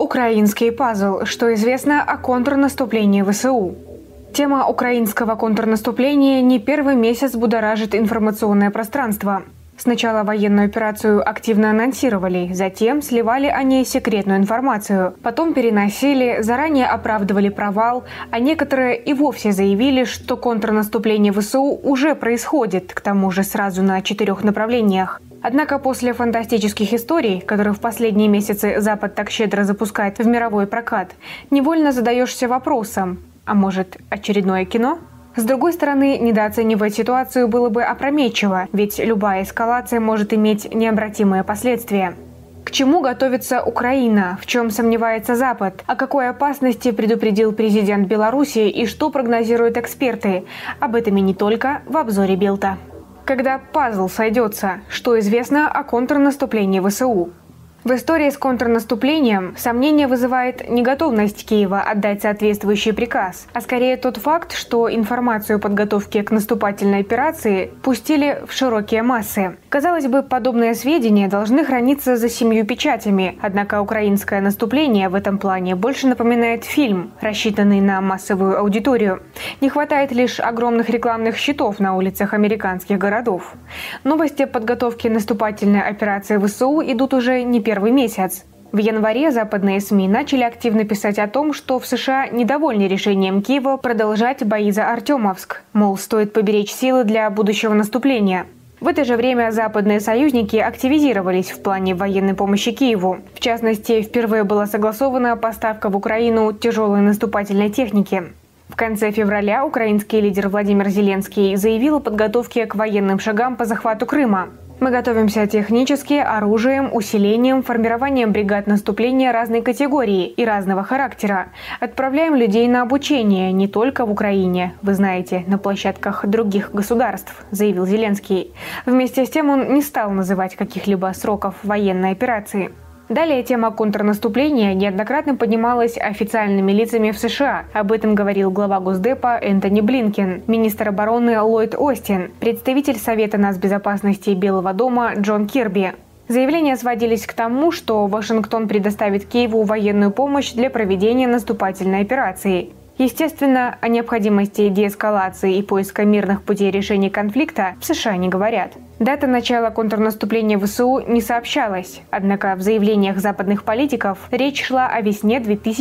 Украинский пазл. Что известно о контрнаступлении ВСУ? Тема украинского контрнаступления не первый месяц будоражит информационное пространство. Сначала военную операцию активно анонсировали, затем сливали о ней секретную информацию, потом переносили, заранее оправдывали провал, а некоторые и вовсе заявили, что контрнаступление ВСУ уже происходит, к тому же сразу на 4 направлениях. Однако после фантастических историй, которые в последние месяцы Запад так щедро запускает в мировой прокат, невольно задаешься вопросом: а может, очередное кино? С другой стороны, недооценивать ситуацию было бы опрометчиво, ведь любая эскалация может иметь необратимые последствия. К чему готовится Украина? В чем сомневается Запад? О какой опасности предупредил президент Беларуси и что прогнозируют эксперты? Об этом и не только в обзоре Билта. Когда пазл сойдется, что известно о контрнаступлении ВСУ? В истории с контрнаступлением сомнение вызывает не готовность Киева отдать соответствующий приказ, а скорее тот факт, что информацию о подготовке к наступательной операции пустили в широкие массы. Казалось бы, подобные сведения должны храниться за 7 печатями, однако украинское наступление в этом плане больше напоминает фильм, рассчитанный на массовую аудиторию. Не хватает лишь огромных рекламных щитов на улицах американских городов. Новости о подготовке наступательной операции ВСУ идут уже не первый месяц. В январе западные СМИ начали активно писать о том, что в США недовольны решением Киева продолжать бои за Артемовск. Мол, стоит поберечь силы для будущего наступления. В это же время западные союзники активизировались в плане военной помощи Киеву. В частности, впервые была согласована поставка в Украину тяжелой наступательной техники. В конце февраля украинский лидер Владимир Зеленский заявил о подготовке к военным шагам по захвату Крыма. Мы готовимся технически, оружием, усилением, формированием бригад наступления разной категории и разного характера. Отправляем людей на обучение не только в Украине, вы знаете, на площадках других государств, заявил Зеленский. Вместе с тем он не стал называть каких-либо сроков военной операции. Далее тема контрнаступления неоднократно поднималась официальными лицами в США. Об этом говорил глава Госдепа Энтони Блинкен, министр обороны Ллойд Остин, представитель Совета нацбезопасности Белого дома Джон Кирби. Заявления сводились к тому, что Вашингтон предоставит Киеву военную помощь для проведения наступательной операции. Естественно, о необходимости деэскалации и поиска мирных путей решения конфликта в США не говорят. Дата начала контрнаступления ВСУ не сообщалась, однако в заявлениях западных политиков речь шла о весне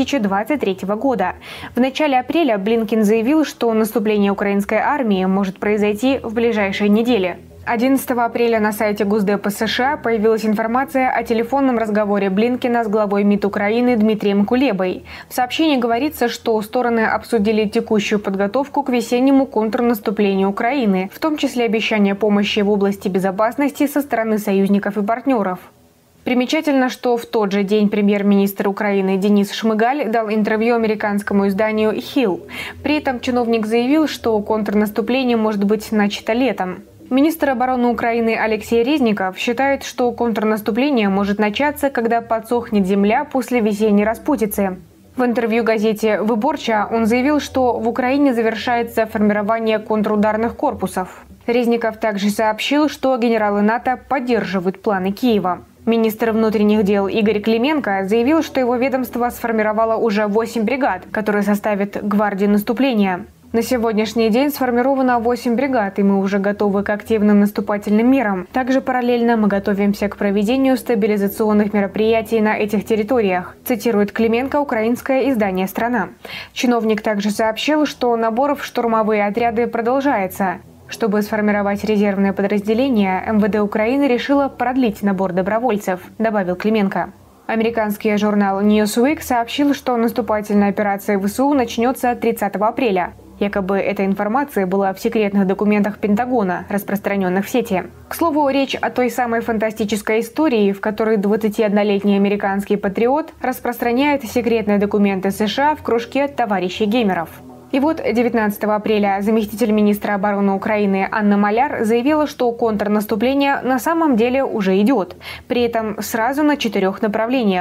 2023 года. В начале апреля Блинкен заявил, что наступление украинской армии может произойти в ближайшие недели. 11 апреля на сайте Госдепа США появилась информация о телефонном разговоре Блинкена с главой МИД Украины Дмитрием Кулебой. В сообщении говорится, что стороны обсудили текущую подготовку к весеннему контрнаступлению Украины, в том числе обещание помощи в области безопасности со стороны союзников и партнеров. Примечательно, что в тот же день премьер-министр Украины Денис Шмыгаль дал интервью американскому изданию Hill. При этом чиновник заявил, что контрнаступление может быть начато летом. Министр обороны Украины Алексей Резников считает, что контрнаступление может начаться, когда подсохнет земля после весенней распутицы. В интервью газете «Выборча» он заявил, что в Украине завершается формирование контрударных корпусов. Резников также сообщил, что генералы НАТО поддерживают планы Киева. Министр внутренних дел Игорь Клименко заявил, что его ведомство сформировало уже 8 бригад, которые составят гвардию наступления. На сегодняшний день сформировано 8 бригад, и мы уже готовы к активным наступательным мерам. Также параллельно мы готовимся к проведению стабилизационных мероприятий на этих территориях, цитирует Клименко украинское издание «Страна». Чиновник также сообщил, что набор в штурмовые отряды продолжается. Чтобы сформировать резервное подразделение, МВД Украины решило продлить набор добровольцев, добавил Клименко. Американский журнал Newsweek сообщил, что наступательная операция ВСУ начнется 30 апреля. Якобы эта информация была в секретных документах Пентагона, распространенных в сети. К слову, речь о той самой фантастической истории, в которой 21-летний американский патриот распространяет секретные документы США в кружке товарищей геймеров. И вот 19 апреля заместитель министра обороны Украины Анна Маляр заявила, что контрнаступление на самом деле уже идет, при этом сразу на 4 направлениях.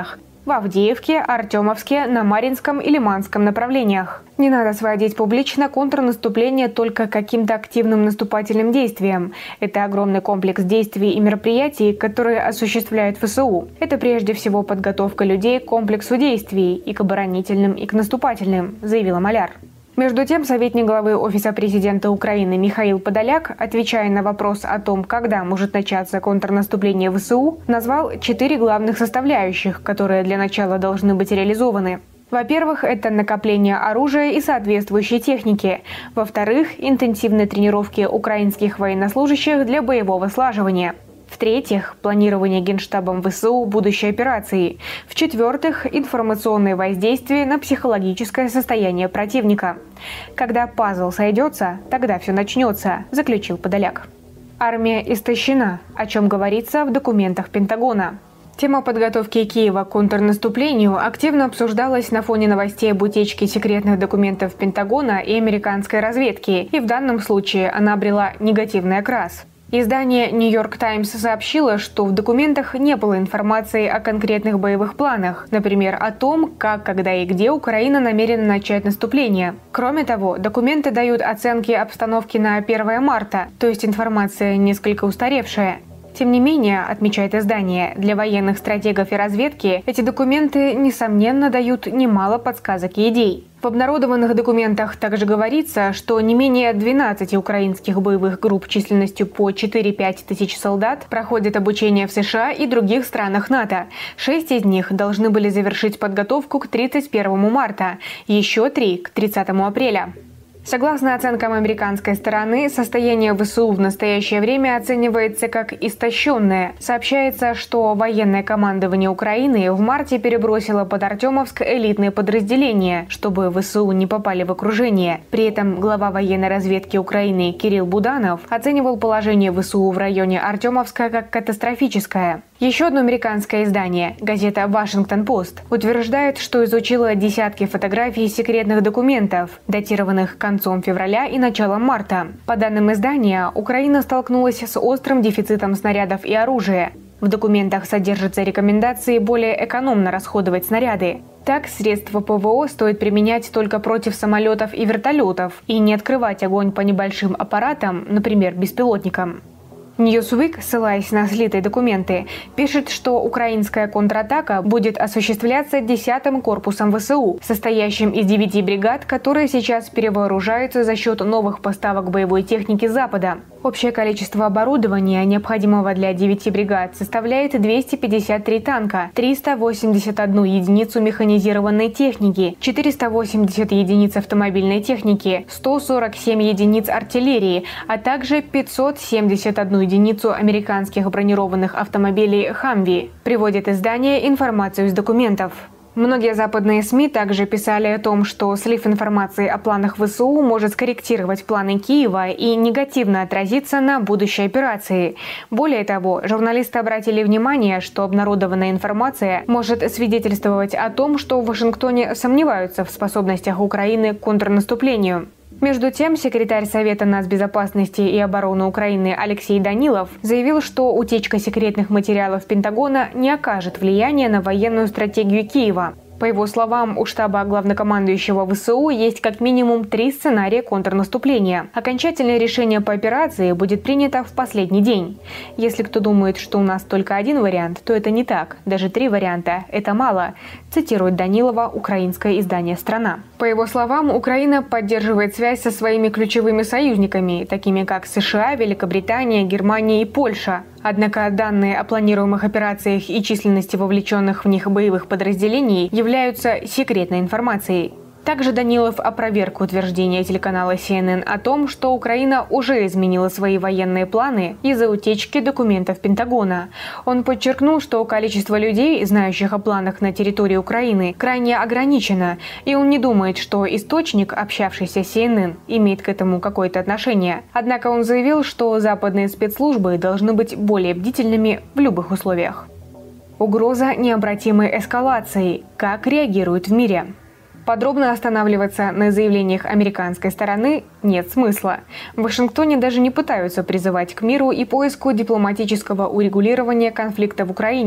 в Авдеевке, Артемовске, на Марьинском и Лиманском направлениях. Не надо сводить публично контрнаступление только к каким-то активным наступательным действиям. Это огромный комплекс действий и мероприятий, которые осуществляют ВСУ. Это прежде всего подготовка людей к комплексу действий и к оборонительным, и к наступательным, заявила Маляр. Между тем, советник главы Офиса президента Украины Михаил Подоляк, отвечая на вопрос о том, когда может начаться контрнаступление ВСУ, назвал 4 главных составляющих, которые для начала должны быть реализованы. Во-первых, это накопление оружия и соответствующей техники. Во-вторых, интенсивные тренировки украинских военнослужащих для боевого слаживания. В-третьих, планирование Генштабом ВСУ будущей операции. В-четвертых, информационное воздействие на психологическое состояние противника. Когда пазл сойдется, тогда все начнется, заключил Подоляк. Армия истощена, о чем говорится в документах Пентагона. Тема подготовки Киева к контрнаступлению активно обсуждалась на фоне новостей об утечке секретных документов Пентагона и американской разведки, и в данном случае она обрела негативный окрас. Издание New York Times сообщило, что в документах не было информации о конкретных боевых планах, например, о том, как, когда и где Украина намерена начать наступление. Кроме того, документы дают оценки обстановки на 1 марта, то есть информация несколько устаревшая. Тем не менее, отмечает издание, для военных стратегов и разведки эти документы, несомненно, дают немало подсказок и идей. В обнародованных документах также говорится, что не менее 12 украинских боевых групп численностью по 4-5 тысяч солдат проходят обучение в США и других странах НАТО. 6 из них должны были завершить подготовку к 31 марта, еще 3 – к 30 апреля. Согласно оценкам американской стороны, состояние ВСУ в настоящее время оценивается как истощенное. Сообщается, что военное командование Украины в марте перебросило под Артемовск элитные подразделения, чтобы ВСУ не попали в окружение. При этом глава военной разведки Украины Кирилл Буданов оценивал положение ВСУ в районе Артемовска как катастрофическое. Еще одно американское издание, газета «Вашингтон-Пост», утверждает, что изучила десятки фотографий секретных документов, датированных концом февраля и началом марта. По данным издания, Украина столкнулась с острым дефицитом снарядов и оружия. В документах содержатся рекомендации более экономно расходовать снаряды. Так, средства ПВО стоит применять только против самолетов и вертолетов и не открывать огонь по небольшим аппаратам, например, беспилотникам. Newsweek, ссылаясь на слитые документы, пишет, что украинская контратака будет осуществляться 10-м корпусом ВСУ, состоящим из 9 бригад, которые сейчас перевооружаются за счет новых поставок боевой техники Запада. Общее количество оборудования, необходимого для 9 бригад, составляет 253 танка, 381 единицу механизированной техники, 480 единиц автомобильной техники, 147 единиц артиллерии, а также 571 единицу американских бронированных автомобилей «Хамви», приводит издание информацию из документов. Многие западные СМИ также писали о том, что слив информации о планах ВСУ может скорректировать планы Киева и негативно отразиться на будущей операции. Более того, журналисты обратили внимание, что обнародованная информация может свидетельствовать о том, что в Вашингтоне сомневаются в способностях Украины к контрнаступлению. Между тем, секретарь Совета нацбезопасности и обороны Украины Алексей Данилов заявил, что утечка секретных материалов Пентагона не окажет влияния на военную стратегию Киева. По его словам, у штаба главнокомандующего ВСУ есть как минимум 3 сценария контрнаступления. Окончательное решение по операции будет принято в последний день. Если кто думает, что у нас только один вариант, то это не так. Даже 3 варианта – это мало, цитирует Данилова украинское издание «Страна». По его словам, Украина поддерживает связь со своими ключевыми союзниками, такими как США, Великобритания, Германия и Польша. Однако данные о планируемых операциях и численности вовлеченных в них боевых подразделений являются секретной информацией. Также Данилов опроверг утверждение телеканала CNN о том, что Украина уже изменила свои военные планы из-за утечки документов Пентагона. Он подчеркнул, что количество людей, знающих о планах на территории Украины, крайне ограничено, и он не думает, что источник, общавшийся с CNN, имеет к этому какое-то отношение. Однако он заявил, что западные спецслужбы должны быть более бдительными в любых условиях. Угроза необратимой эскалации. Как реагируют в мире? Подробно останавливаться на заявлениях американской стороны нет смысла. В Вашингтоне даже не пытаются призывать к миру и поиску дипломатического урегулирования конфликта в Украине.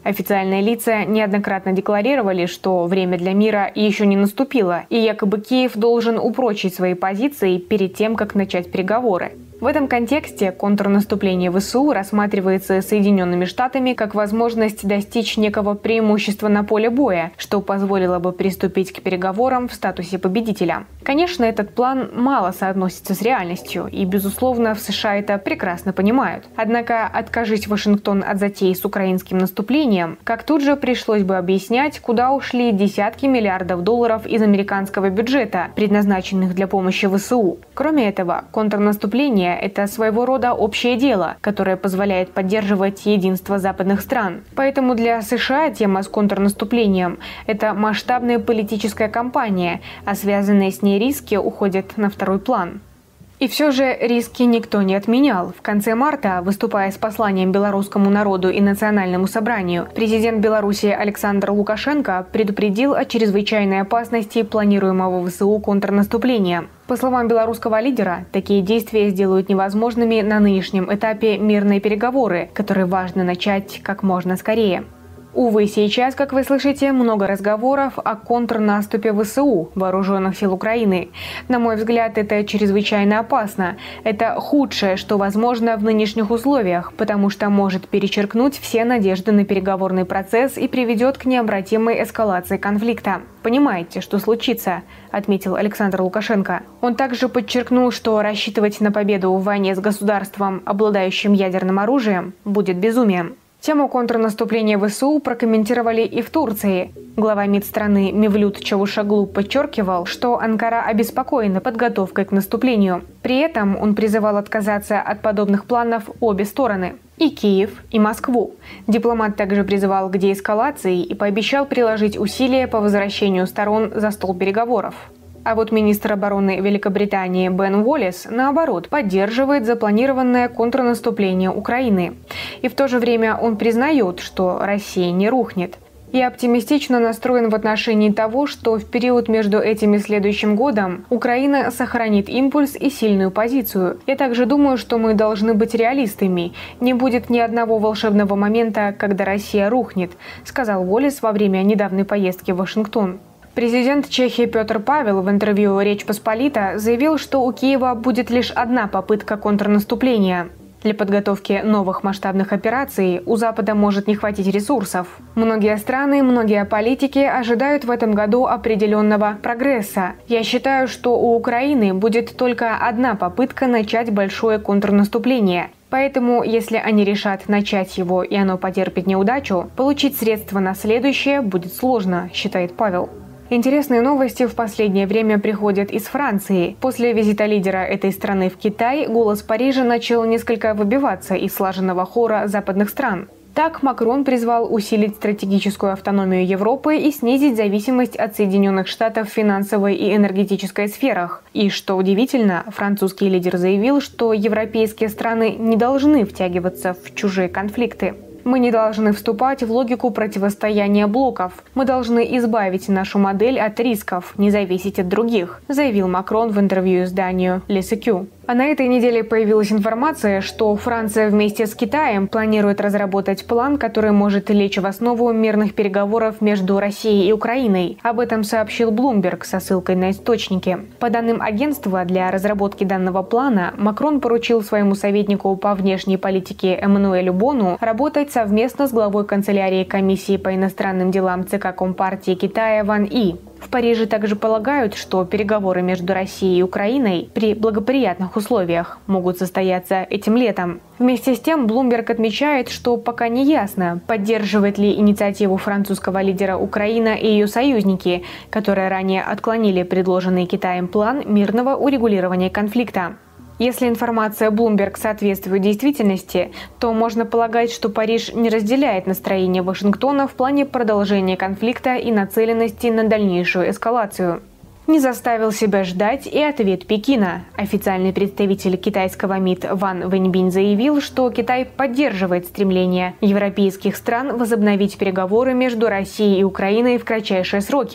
Официальные лица неоднократно декларировали, что время для мира еще не наступило, и якобы Киев должен упрочить свои позиции перед тем, как начать переговоры. В этом контексте контрнаступление ВСУ рассматривается Соединенными Штатами как возможность достичь некого преимущества на поле боя, что позволило бы приступить к переговорам в статусе победителя. Конечно, этот план мало соотносится с реальностью, и, безусловно, в США это прекрасно понимают. Однако, откажись Вашингтон от затеи с украинским наступлением, как тут же пришлось бы объяснять, куда ушли десятки миллиардов долларов из американского бюджета, предназначенных для помощи ВСУ. Кроме этого, контрнаступление – это своего рода общее дело, которое позволяет поддерживать единство западных стран. Поэтому для США тема с контрнаступлением – это масштабная политическая кампания, а связанные с ней риски уходят на второй план. И все же риски никто не отменял. В конце марта, выступая с посланием белорусскому народу и национальному собранию, президент Беларуси Александр Лукашенко предупредил о чрезвычайной опасности планируемого ВСУ контрнаступления. По словам белорусского лидера, такие действия сделают невозможными на нынешнем этапе мирные переговоры, которые важно начать как можно скорее. Увы, сейчас, как вы слышите, много разговоров о контрнаступе ВСУ, Вооруженных сил Украины. На мой взгляд, это чрезвычайно опасно. Это худшее, что возможно в нынешних условиях, потому что может перечеркнуть все надежды на переговорный процесс и приведет к необратимой эскалации конфликта. Понимаете, что случится, отметил Александр Лукашенко. Он также подчеркнул, что рассчитывать на победу в войне с государством, обладающим ядерным оружием, будет безумием. Тему контрнаступления ВСУ прокомментировали и в Турции. Глава МИД страны Мевлют Чавушоглу подчеркивал, что Анкара обеспокоена подготовкой к наступлению. При этом он призывал отказаться от подобных планов обе стороны – и Киев, и Москву. Дипломат также призывал к деэскалации и пообещал приложить усилия по возвращению сторон за стол переговоров. А вот министр обороны Великобритании Бен Уоллес, наоборот, поддерживает запланированное контрнаступление Украины. И в то же время он признает, что Россия не рухнет. Я оптимистично настроен в отношении того, что в период между этим и следующим годом Украина сохранит импульс и сильную позицию. Я также думаю, что мы должны быть реалистами. Не будет ни одного волшебного момента, когда Россия рухнет, сказал Уоллес во время недавней поездки в Вашингтон. Президент Чехии Петр Павел в интервью «Речь Посполита» заявил, что у Киева будет лишь одна попытка контрнаступления. Для подготовки новых масштабных операций у Запада может не хватить ресурсов. Многие страны, многие политики ожидают в этом году определенного прогресса. Я считаю, что у Украины будет только одна попытка начать большое контрнаступление. Поэтому, если они решат начать его и оно потерпит неудачу, получить средства на следующее будет сложно, считает Павел. Интересные новости в последнее время приходят из Франции. После визита лидера этой страны в Китай голос Парижа начал несколько выбиваться из слаженного хора западных стран. Так, Макрон призвал усилить стратегическую автономию Европы и снизить зависимость от Соединенных Штатов в финансовой и энергетической сферах. И, что удивительно, французский лидер заявил, что европейские страны не должны втягиваться в чужие конфликты. Мы не должны вступать в логику противостояния блоков. Мы должны избавить нашу модель от рисков, не зависеть от других, заявил Макрон в интервью изданию Le Sécu. А на этой неделе появилась информация, что Франция вместе с Китаем планирует разработать план, который может лечь в основу мирных переговоров между Россией и Украиной. Об этом сообщил Bloomberg со ссылкой на источники. По данным агентства, для разработки данного плана Макрон поручил своему советнику по внешней политике Эммануэлю Бону работать совместно с главой канцелярии комиссии по иностранным делам ЦК Компартии Китая Ван И. В Париже также полагают, что переговоры между Россией и Украиной при благоприятных условиях могут состояться этим летом. Вместе с тем, Bloomberg отмечает, что пока не ясно, поддерживает ли инициативу французского лидера Украина и ее союзники, которые ранее отклонили предложенный Китаем план мирного урегулирования конфликта. Если информация Bloomberg соответствует действительности, то можно полагать, что Париж не разделяет настроение Вашингтона в плане продолжения конфликта и нацеленности на дальнейшую эскалацию. Не заставил себя ждать и ответ Пекина. Официальный представитель китайского МИД Ван Вэньбинь заявил, что Китай поддерживает стремление европейских стран возобновить переговоры между Россией и Украиной в кратчайшие сроки.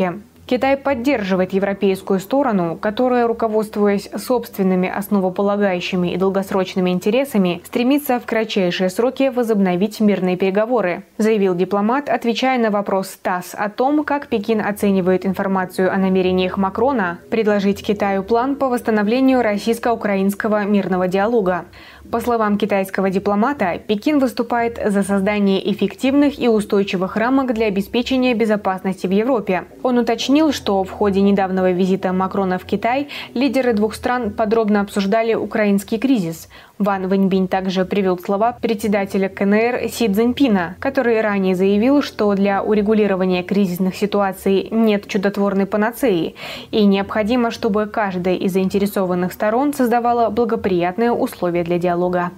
Китай поддерживает европейскую сторону, которая, руководствуясь собственными основополагающими и долгосрочными интересами, стремится в кратчайшие сроки возобновить мирные переговоры, заявил дипломат, отвечая на вопрос ТАСС о том, как Пекин оценивает информацию о намерениях Макрона предложить Китаю план по восстановлению российско-украинского мирного диалога. По словам китайского дипломата, Пекин выступает за создание эффективных и устойчивых рамок для обеспечения безопасности в Европе. Он уточнил, что в ходе недавнего визита Макрона в Китай лидеры двух стран подробно обсуждали украинский кризис. Ван Вэньбинь также привел слова председателя КНР Си Цзиньпина, который ранее заявил, что для урегулирования кризисных ситуаций нет чудотворной панацеи и необходимо, чтобы каждая из заинтересованных сторон создавала благоприятные условия для диалога.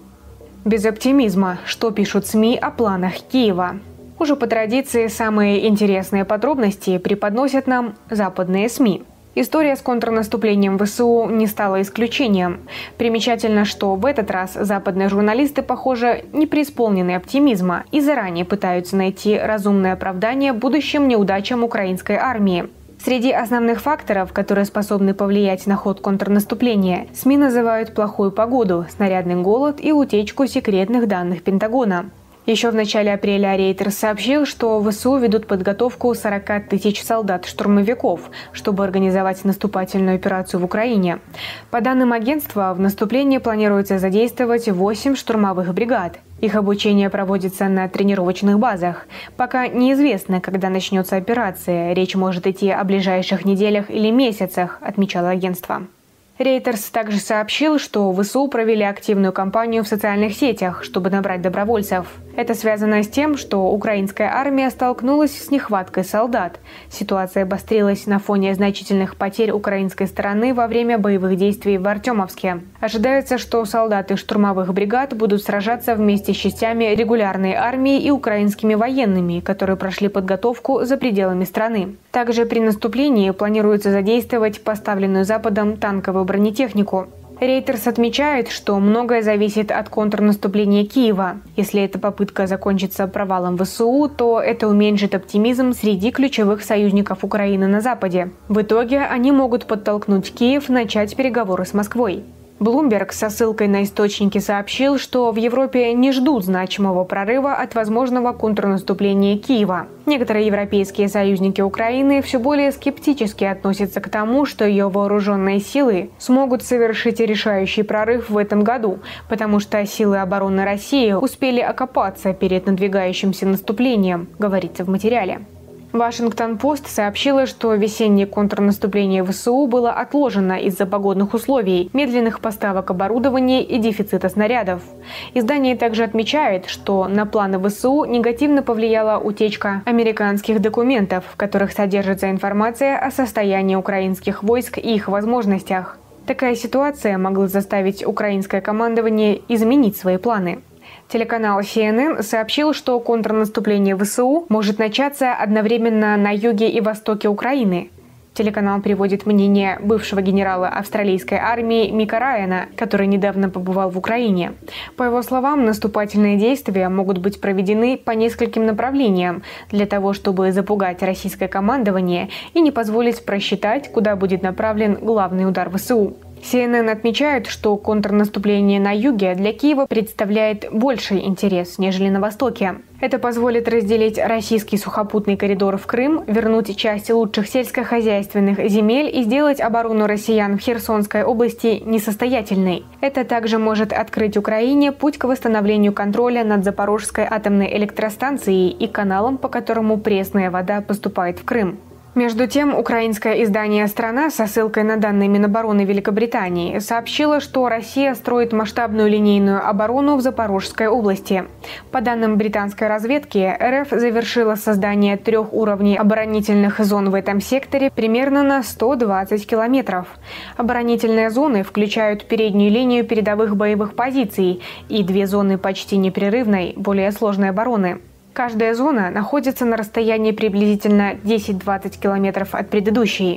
Без оптимизма. Что пишут СМИ о планах Киева? Уже по традиции самые интересные подробности преподносят нам западные СМИ. История с контрнаступлением ВСУ не стала исключением. Примечательно, что в этот раз западные журналисты, похоже, не преисполнены оптимизма и заранее пытаются найти разумное оправдание будущим неудачам украинской армии. Среди основных факторов, которые способны повлиять на ход контрнаступления, СМИ называют плохую погоду, снарядный голод и утечку секретных данных Пентагона. Еще в начале апреля Reuters сообщил, что ВСУ ведут подготовку 40 тысяч солдат-штурмовиков, чтобы организовать наступательную операцию в Украине. По данным агентства, в наступлении планируется задействовать 8 штурмовых бригад. Их обучение проводится на тренировочных базах. Пока неизвестно, когда начнется операция. Речь может идти о ближайших неделях или месяцах, отмечало агентство. Reuters также сообщил, что ВСУ провели активную кампанию в социальных сетях, чтобы набрать добровольцев. Это связано с тем, что украинская армия столкнулась с нехваткой солдат. Ситуация обострилась на фоне значительных потерь украинской стороны во время боевых действий в Артемовске. Ожидается, что солдаты штурмовых бригад будут сражаться вместе с частями регулярной армии и украинскими военными, которые прошли подготовку за пределами страны. Также при наступлении планируется задействовать поставленную Западом танковую бронетехнику. Reuters отмечает, что многое зависит от контрнаступления Киева. Если эта попытка закончится провалом ВСУ, то это уменьшит оптимизм среди ключевых союзников Украины на Западе. В итоге они могут подтолкнуть Киев начать переговоры с Москвой. Bloomberg со ссылкой на источники сообщил, что в Европе не ждут значимого прорыва от возможного контрнаступления Киева. Некоторые европейские союзники Украины все более скептически относятся к тому, что ее вооруженные силы смогут совершить решающий прорыв в этом году, потому что силы обороны России успели окопаться перед надвигающимся наступлением, говорится в материале. Вашингтон-Пост сообщила, что весеннее контрнаступление ВСУ было отложено из-за погодных условий, медленных поставок оборудования и дефицита снарядов. Издание также отмечает, что на планы ВСУ негативно повлияла утечка американских документов, в которых содержится информация о состоянии украинских войск и их возможностях. Такая ситуация могла заставить украинское командование изменить свои планы. Телеканал CNN сообщил, что контрнаступление ВСУ может начаться одновременно на юге и востоке Украины. Телеканал приводит мнение бывшего генерала австралийской армии Мика Райана, который недавно побывал в Украине. По его словам, наступательные действия могут быть проведены по нескольким направлениям для того, чтобы запугать российское командование и не позволить просчитать, куда будет направлен главный удар ВСУ. CNN отмечает, что контрнаступление на юге для Киева представляет больший интерес, нежели на востоке. Это позволит разделить российский сухопутный коридор в Крым, вернуть часть лучших сельскохозяйственных земель и сделать оборону россиян в Херсонской области несостоятельной. Это также может открыть Украине путь к восстановлению контроля над Запорожской атомной электростанцией и каналом, по которому пресная вода поступает в Крым. Между тем, украинское издание «Страна» со ссылкой на данные Минобороны Великобритании сообщило, что Россия строит масштабную линейную оборону в Запорожской области. По данным британской разведки, РФ завершила создание 3 уровней оборонительных зон в этом секторе примерно на 120 километров. Оборонительные зоны включают переднюю линию передовых боевых позиций и 2 зоны почти непрерывной, более сложной обороны. Каждая зона находится на расстоянии приблизительно 10-20 километров от предыдущей.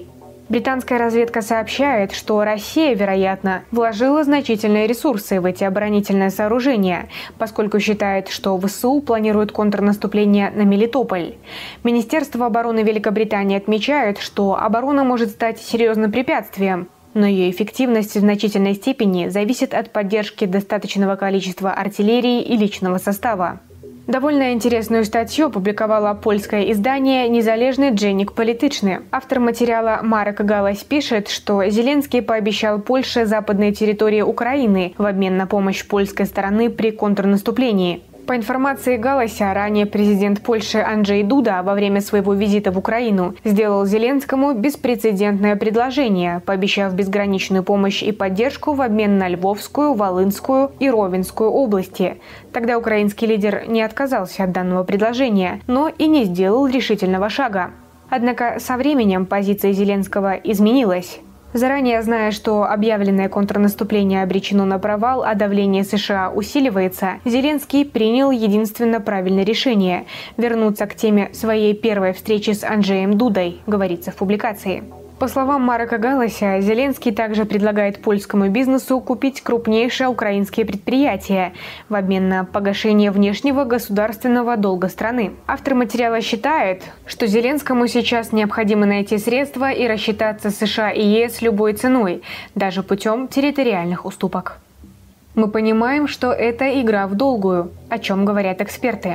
Британская разведка сообщает, что Россия, вероятно, вложила значительные ресурсы в эти оборонительные сооружения, поскольку считает, что ВСУ планирует контрнаступление на Мелитополь. Министерство обороны Великобритании отмечает, что оборона может стать серьезным препятствием, но ее эффективность в значительной степени зависит от поддержки достаточного количества артиллерии и личного состава. Довольно интересную статью опубликовало польское издание «Незалежный Дженник Політичний». Автор материала Марек Галась пишет, что Зеленский пообещал Польше западные территории Украины в обмен на помощь польской стороны при контрнаступлении. По информации Галася, ранее президент Польши Анджей Дуда во время своего визита в Украину сделал Зеленскому беспрецедентное предложение, пообещав безграничную помощь и поддержку в обмен на Львовскую, Волынскую и Ровенскую области. Тогда украинский лидер не отказался от данного предложения, но и не сделал решительного шага. Однако со временем позиция Зеленского изменилась. Заранее зная, что объявленное контрнаступление обречено на провал, а давление США усиливается, Зеленский принял единственно правильное решение – вернуться к теме своей первой встречи с Анджеем Дудой, говорится в публикации. По словам Марека Галася, Зеленский также предлагает польскому бизнесу купить крупнейшие украинские предприятия в обмен на погашение внешнего государственного долга страны. Автор материала считает, что Зеленскому сейчас необходимо найти средства и рассчитаться с США и ЕС любой ценой, даже путем территориальных уступок. Мы понимаем, что это игра в долгую, о чем говорят эксперты.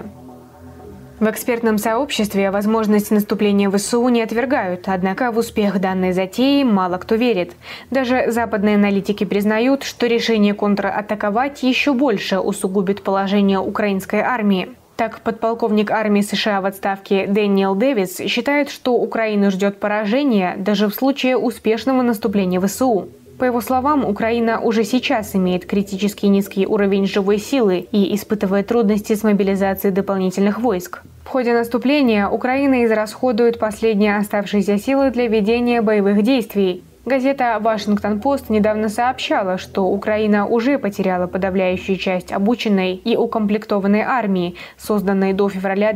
В экспертном сообществе возможность наступления ВСУ не отвергают, однако в успех данной затеи мало кто верит. Даже западные аналитики признают, что решение контратаковать еще больше усугубит положение украинской армии. Так, подполковник армии США в отставке Дэниел Дэвис считает, что Украину ждет поражение даже в случае успешного наступления ВСУ. По его словам, Украина уже сейчас имеет критически низкий уровень живой силы и испытывает трудности с мобилизацией дополнительных войск. В ходе наступления Украина израсходует последние оставшиеся силы для ведения боевых действий. Газета «Вашингтон-Пост» недавно сообщала, что Украина уже потеряла подавляющую часть обученной и укомплектованной армии, созданной до февраля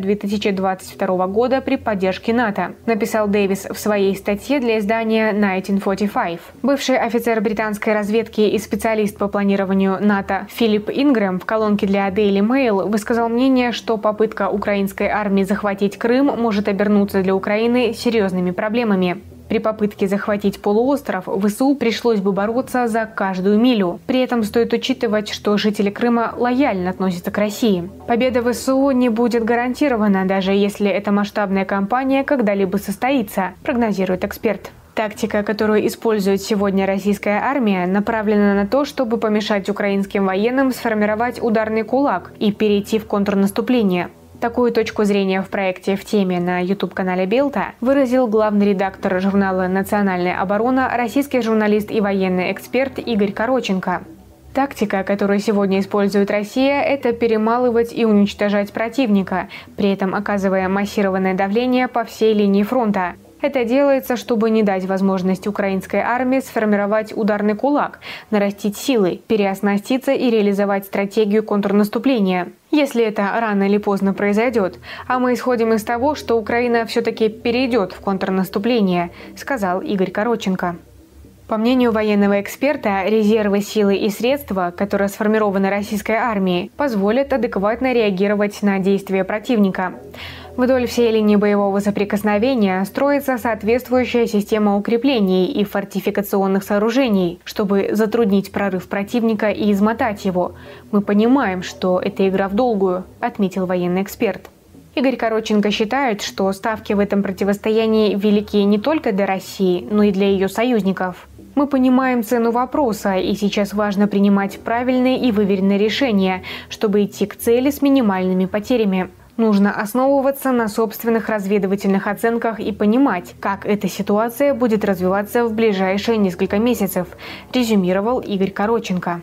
2022 года при поддержке НАТО, написал Дэвис в своей статье для издания 1945. Бывший офицер британской разведки и специалист по планированию НАТО Филипп Ингрэм в колонке для Daily Mail высказал мнение, что попытка украинской армии захватить Крым может обернуться для Украины серьезными проблемами. При попытке захватить полуостров ВСУ пришлось бы бороться за каждую милю. При этом стоит учитывать, что жители Крыма лояльно относятся к России. Победа ВСУ не будет гарантирована, даже если эта масштабная кампания когда-либо состоится, прогнозирует эксперт. Тактика, которую использует сегодня российская армия, направлена на то, чтобы помешать украинским военным сформировать ударный кулак и перейти в контрнаступление. Такую точку зрения в проекте «В теме» на YouTube-канале Белта выразил главный редактор журнала «Национальная оборона», российский журналист и военный эксперт Игорь Короченко. Тактика, которую сегодня использует Россия, это перемалывать и уничтожать противника, при этом оказывая массированное давление по всей линии фронта. Это делается, чтобы не дать возможность украинской армии сформировать ударный кулак, нарастить силы, переоснаститься и реализовать стратегию контрнаступления. Если это рано или поздно произойдет, а мы исходим из того, что Украина все-таки перейдет в контрнаступление, сказал Игорь Короченко. По мнению военного эксперта, резервы, силы и средства, которые сформированы российской армией, позволят адекватно реагировать на действия противника. Вдоль всей линии боевого соприкосновения строится соответствующая система укреплений и фортификационных сооружений, чтобы затруднить прорыв противника и измотать его. Мы понимаем, что это игра в долгую, отметил военный эксперт. Игорь Короченко считает, что ставки в этом противостоянии велики не только для России, но и для ее союзников. Мы понимаем цену вопроса, и сейчас важно принимать правильные и выверенные решения, чтобы идти к цели с минимальными потерями. Нужно основываться на собственных разведывательных оценках и понимать, как эта ситуация будет развиваться в ближайшие несколько месяцев, резюмировал Игорь Короченко.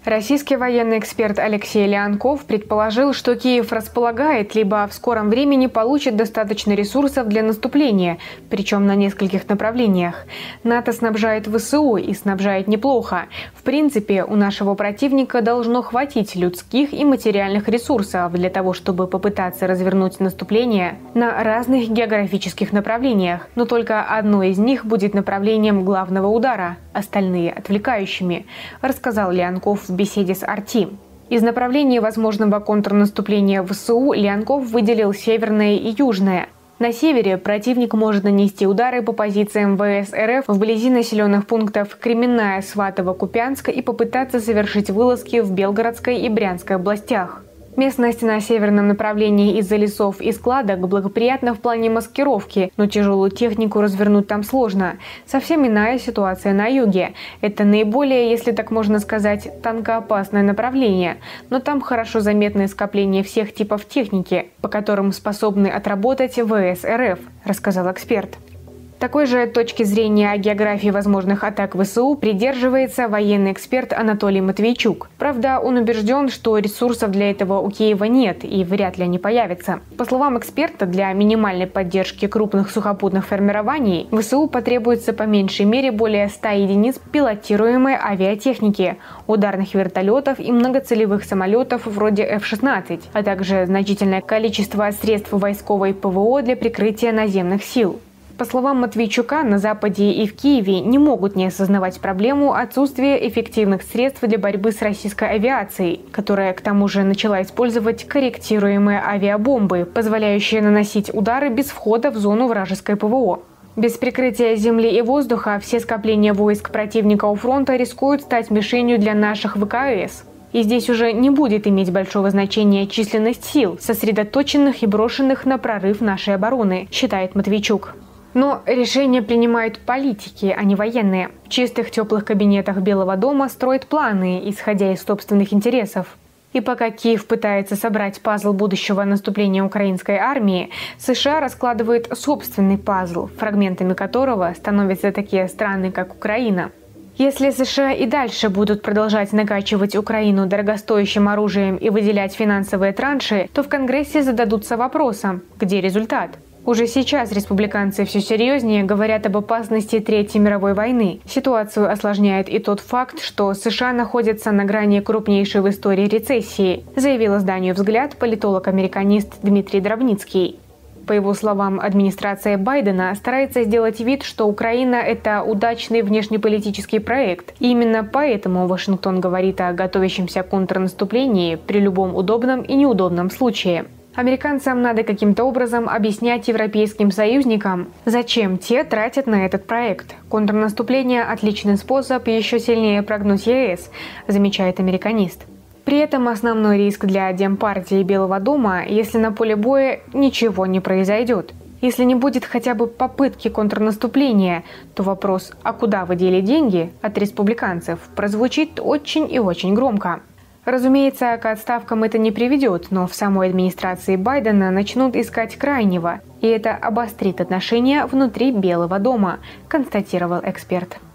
Российский военный эксперт Алексей Леонков предположил, что Киев располагает, либо в скором времени получит достаточно ресурсов для наступления, причем на нескольких направлениях. НАТО снабжает ВСУ и снабжает неплохо. В принципе, у нашего противника должно хватить людских и материальных ресурсов для того, чтобы попытаться развернуть наступление на разных географических направлениях. Но только одно из них будет направлением главного удара, остальные – отвлекающими, рассказал Леонков в беседе с RT. Из направлений возможного контрнаступления ВСУ Леонков выделил северное и южное. На севере противник может нанести удары по позициям ВС РФ вблизи населенных пунктов Кременная, Сватово, Купянска и попытаться совершить вылазки в Белгородской и Брянской областях. Местность на северном направлении из-за лесов и складок благоприятна в плане маскировки, но тяжелую технику развернуть там сложно. Совсем иная ситуация на юге. Это наиболее, если так можно сказать, танкоопасное направление. Но там хорошо заметны скопления всех типов техники, по которым способны отработать ВС РФ, рассказал эксперт. Такой же точки зрения о географии возможных атак ВСУ придерживается военный эксперт Анатолий Матвейчук. Правда, он убежден, что ресурсов для этого у Киева нет и вряд ли они появятся. По словам эксперта, для минимальной поддержки крупных сухопутных формирований ВСУ потребуется по меньшей мере более 100 единиц пилотируемой авиатехники, ударных вертолетов и многоцелевых самолетов вроде F-16, а также значительное количество средств войсковой ПВО для прикрытия наземных сил. По словам Матвейчука, на Западе и в Киеве не могут не осознавать проблему отсутствия эффективных средств для борьбы с российской авиацией, которая к тому же начала использовать корректируемые авиабомбы, позволяющие наносить удары без входа в зону вражеской ПВО. Без прикрытия земли и воздуха все скопления войск противника у фронта рискуют стать мишенью для наших ВКС. И здесь уже не будет иметь большого значения численность сил, сосредоточенных и брошенных на прорыв нашей обороны, считает Матвейчук. Но решения принимают политики, а не военные. В чистых теплых кабинетах Белого дома строят планы, исходя из собственных интересов. И пока Киев пытается собрать пазл будущего наступления украинской армии, США раскладывают собственный пазл, фрагментами которого становятся такие страны, как Украина. Если США и дальше будут продолжать накачивать Украину дорогостоящим оружием и выделять финансовые транши, то в Конгрессе зададутся вопросом, где результат? Уже сейчас республиканцы все серьезнее говорят об опасности Третьей мировой войны. Ситуацию осложняет и тот факт, что США находятся на грани крупнейшей в истории рецессии, заявил изданию «Взгляд» политолог-американист Дмитрий Дробницкий. По его словам, администрация Байдена старается сделать вид, что Украина – это удачный внешнеполитический проект. И именно поэтому Вашингтон говорит о готовящемся контрнаступлении при любом удобном и неудобном случае. Американцам надо каким-то образом объяснять европейским союзникам, зачем те тратят на этот проект. Контрнаступление – отличный способ еще сильнее прогнуть ЕС, замечает американист. При этом основной риск для Демпартии Белого дома, если на поле боя ничего не произойдет. Если не будет хотя бы попытки контрнаступления, то вопрос «а куда вы дели деньги?» от республиканцев прозвучит очень и очень громко. Разумеется, к отставкам это не приведет, но в самой администрации Байдена начнут искать крайнего, и это обострит отношения внутри Белого дома, констатировал эксперт.